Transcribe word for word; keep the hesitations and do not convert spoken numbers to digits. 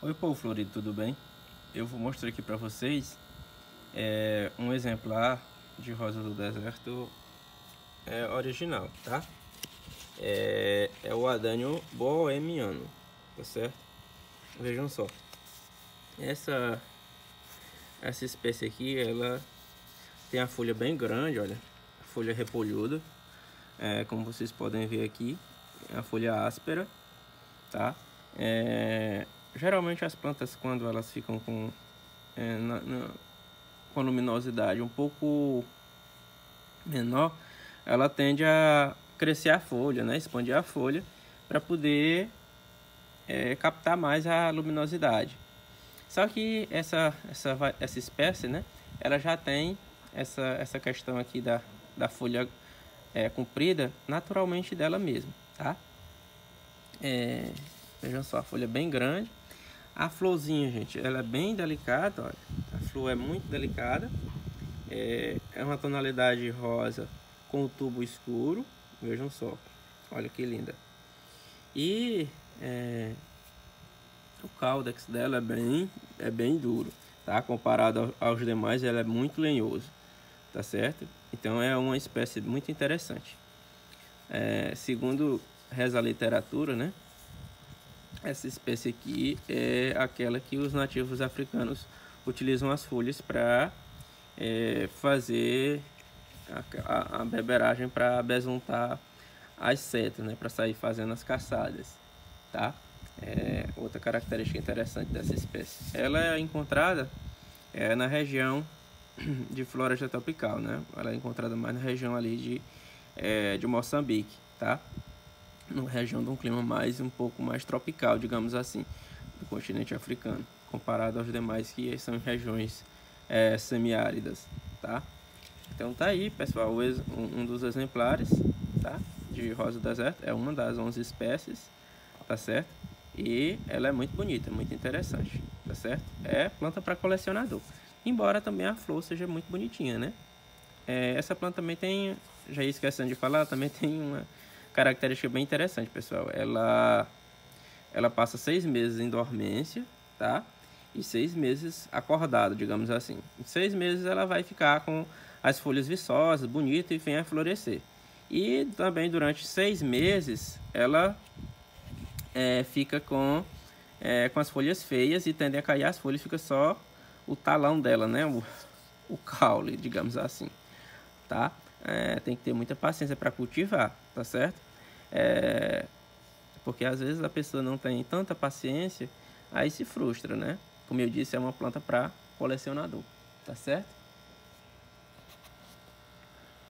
Oi, povo florido, tudo bem? Eu vou mostrar aqui para vocês é, um exemplar de rosa do deserto é, original, tá? É, é o Adânio bohemiano, tá certo? Vejam só, essa essa espécie aqui, ela tem a folha bem grande, olha, a folha repolhuda, é, como vocês podem ver aqui, a folha áspera, tá? É, geralmente as plantas, quando elas ficam com é, na, na, com luminosidade um pouco menor, ela tende a crescer a folha, né? Expandir a folha para poder é, captar mais a luminosidade. Só que essa, essa, essa espécie, né? Ela já tem essa, essa questão aqui da, da folha é, comprida naturalmente dela mesma, tá? É, vejam só, a folha é bem grande. A florzinha, gente, ela é bem delicada, olha. A flor é muito delicada. É, é uma tonalidade rosa com o tubo escuro. Vejam só, olha que linda. E é, o caudex dela é bem, é bem duro, tá? Comparado aos demais, ela é muito lenhoso, tá certo? Então é uma espécie muito interessante. É, segundo reza a literatura, né? Essa espécie aqui é aquela que os nativos africanos utilizam as folhas para é, fazer a, a, a beberagem, para besuntar as setas, né, para sair fazendo as caçadas, tá? É, outra característica interessante dessa espécie, ela é encontrada é, na região de floresta tropical, né? Ela é encontrada mais na região ali de, é, de Moçambique, tá? Numa região de um clima mais um pouco mais tropical, digamos assim, do continente africano, comparado aos demais que são regiões é, semiáridas, tá? Então tá aí, pessoal, um, um dos exemplares, tá? De rosa do deserto, é uma das onze espécies, tá certo? E ela é muito bonita, muito interessante, tá certo? É planta para colecionador, embora também a flor seja muito bonitinha, né? É, essa planta também tem, já ia esquecendo de falar, também tem uma característica bem interessante, pessoal. Ela, ela passa seis meses em dormência, tá? E seis meses acordado, digamos assim. Em seis meses ela vai ficar com as folhas viçosas, bonita, e vem a florescer. E também durante seis meses ela é, fica com, é, com as folhas feias e tendem a cair as folhas, fica só o talão dela, né? O, o caule, digamos assim, tá? É, tem que ter muita paciência para cultivar, tá certo? É, porque às vezes a pessoa não tem tanta paciência, aí se frustra, né? Como eu disse, é uma planta para colecionador, tá certo?